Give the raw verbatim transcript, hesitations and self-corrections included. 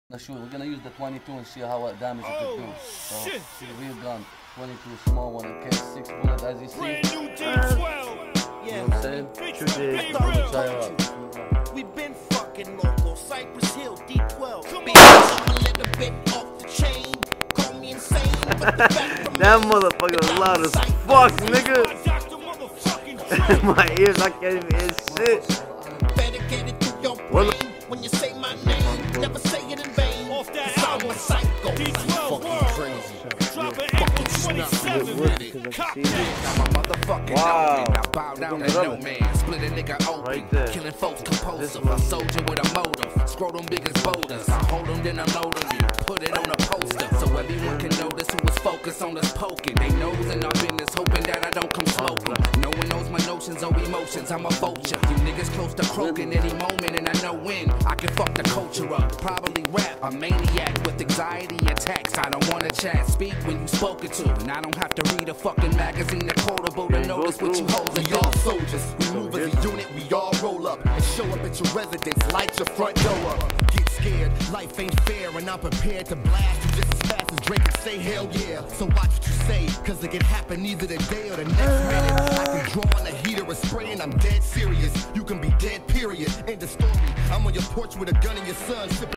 Shoot, we're gonna use the twenty-two and see how what damage oh, it could do. So, shit. see the real gun, twenty-two small one, it carries six bullets as you see. Brand new D twelve. You know what I'm saying? Shoot it. Try it out. We been fucking local, Cypress Hill, D twelve. Bitch, I'm a little bit off the chain. Call me insane, but the fact remains That motherfucker was loud as fuck, nigga. My ears, I can't even hear shit. better get it to your brain when you say my name. Never say it in vain. Off that I'm album, a psycho. D twelve Fucking World. crazy. Drop an April twenty-seventh. Cop that. I'm a motherfucking Wow. no man. I bow down to no man. Split a nigga open. Right there. Killing folks compulsive. A soldier with a motive. Scrotum big as boulders. I hold them, then unload them. You put it on a poster. So everyone can notice who was focused on us poking. They knows in our business, hoping that I don't come smoking. No one knows my notions or emotions. I'm a vulture. You niggas close to croaking any moment, and I know when I can fuck the culture up. Probably rap. A maniac with anxiety attacks. I don't wanna chat. Speak when you spoken to. And I don't have to read a fucking magazine or quotable to notice what you holding. We all soldiers, we move as a unit, we all roll up and show up at your residence, light your front door up. Get scared, life ain't fair, and I'm prepared to blast you just as fast as Drake and say hell yeah. So watch what you say, cause it can happen either today or the next minute. I can draw on a heater or spray and I'm dead serious. You can be dead, period. End of story. I'm on your porch with a gun in your son, sipping